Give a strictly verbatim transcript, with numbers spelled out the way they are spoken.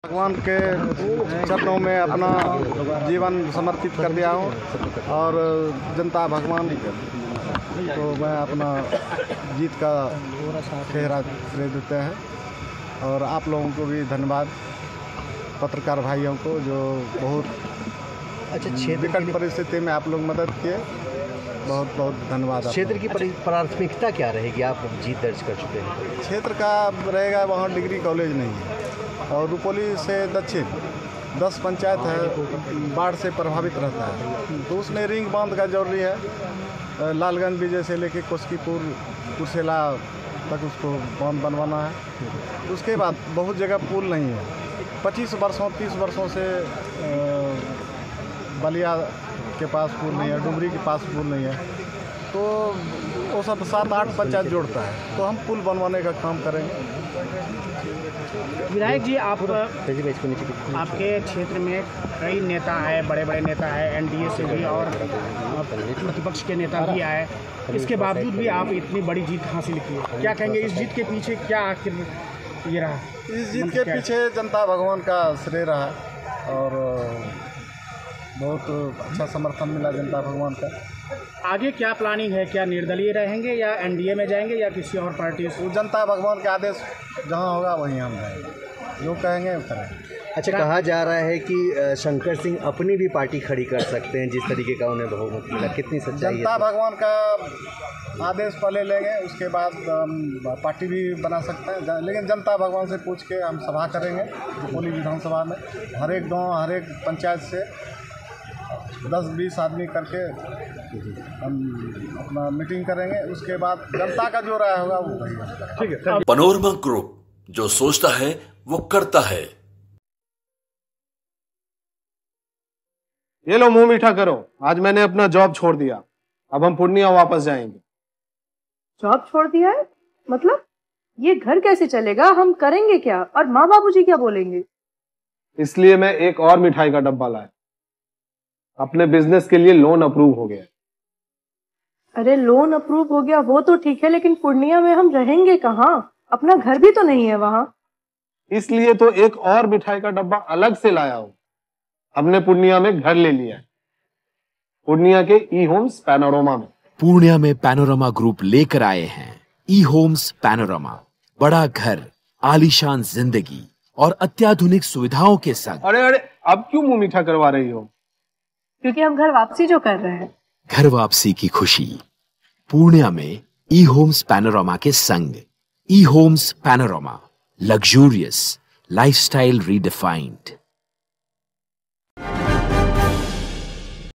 भगवान के चरणों में अपना जीवन समर्पित कर दिया हूँ और जनता भगवान को मैं अपना जीत का चेहरा दे देते हैं। और आप लोगों को भी धन्यवाद, पत्रकार भाइयों को, जो बहुत अच्छा विकट परिस्थिति में आप लोग मदद किए, बहुत बहुत धन्यवाद। क्षेत्र की प्राथमिकता क्या रहेगी? आप जीत दर्ज कर चुके हैं। क्षेत्र का रहेगा, वहाँ डिग्री कॉलेज नहीं है और रुपौली से दक्षिण दस पंचायत है, बाढ़ से प्रभावित रहता है, तो उसमें रिंग बांध का जरूरी है। लालगंज विजय से लेके कोस्कीपुर कुर्सेला तक उसको बांध बनवाना है। उसके बाद बहुत जगह पुल नहीं है, पच्चीस वर्षों तीस वर्षों से बलिया के पास पुल नहीं है, डुमरी के पास पुल नहीं है, तो वो सब सात आठ पंचायत जोड़ता है, तो हम पुल बनवाने का काम करेंगे। विधायक जी, आप आपके क्षेत्र में कई नेता हैं, बड़े बड़े नेता हैं, एनडीए से भी और प्रतिपक्ष के नेता भी आए, इसके बावजूद भी आप इतनी बड़ी जीत हासिल की है। क्या कहेंगे, इस जीत के पीछे क्या आखिर ये रहा? इस जीत के पीछे जनता भगवान का श्रेय रहा और बहुत अच्छा समर्थन मिला जनता भगवान का। आगे क्या प्लानिंग है? क्या निर्दलीय रहेंगे या एनडीए में जाएंगे या किसी और पार्टी से? जनता भगवान के आदेश जहां होगा वहीं हम जाएंगे, जो कहेंगे वो करेंगे। अच्छा, कहा जा रहा है कि शंकर सिंह अपनी भी पार्टी खड़ी कर सकते हैं, जिस तरीके का उन्हें बहुमत मिला, कितनी सच्चाई है? जनता भगवान का आदेश पहले लेंगे, उसके बाद हम पार्टी भी बना सकते हैं, लेकिन जनता भगवान से पूछ के हम सभा करेंगे रुपौली विधानसभा में। हर एक गाँव, हर एक पंचायत से दस बीस आदमी करके हम अपना मीटिंग करेंगे, उसके बाद जनता का जो राय होगा वो करेंगे। ठीक है। पैनोरमा ग्रुप, जो सोचता है वो करता है। ये लो, मुंह मीठा करो, आज मैंने अपना जॉब छोड़ दिया, अब हम पूर्णिया वापस जाएंगे। जॉब छोड़ दिया है? मतलब ये घर कैसे चलेगा? हम करेंगे क्या? और माँ बाबूजी क्या बोलेंगे? इसलिए मैं एक और मिठाई का डब्बा लाया, अपने बिजनेस के लिए लोन अप्रूव हो गया। अरे लोन अप्रूव हो गया वो तो ठीक है, लेकिन पूर्णिया में हम रहेंगे कहाँ? अपना घर भी तो नहीं है वहाँ। इसलिए तो एक और मिठाई का डब्बा अलग से लाया हूँ। हमने पूर्णिया में घर ले लिया है, पूर्णिया के ई होम्स पैनोरमा में। पूर्णिया में पैनोरमा ग्रुप लेकर आए हैं ई होम्स पैनोरमा। बड़ा घर, आलीशान जिंदगी और अत्याधुनिक सुविधाओं के संग। अरे अरे, अब क्यों मुंह मीठा करवा रही हो? क्योंकि हम घर वापसी जो कर रहे हैं। घर वापसी की खुशी पूर्णिया में ई होम्स पैनोरमा के संग। E Homes Panorama, luxurious lifestyle redefined.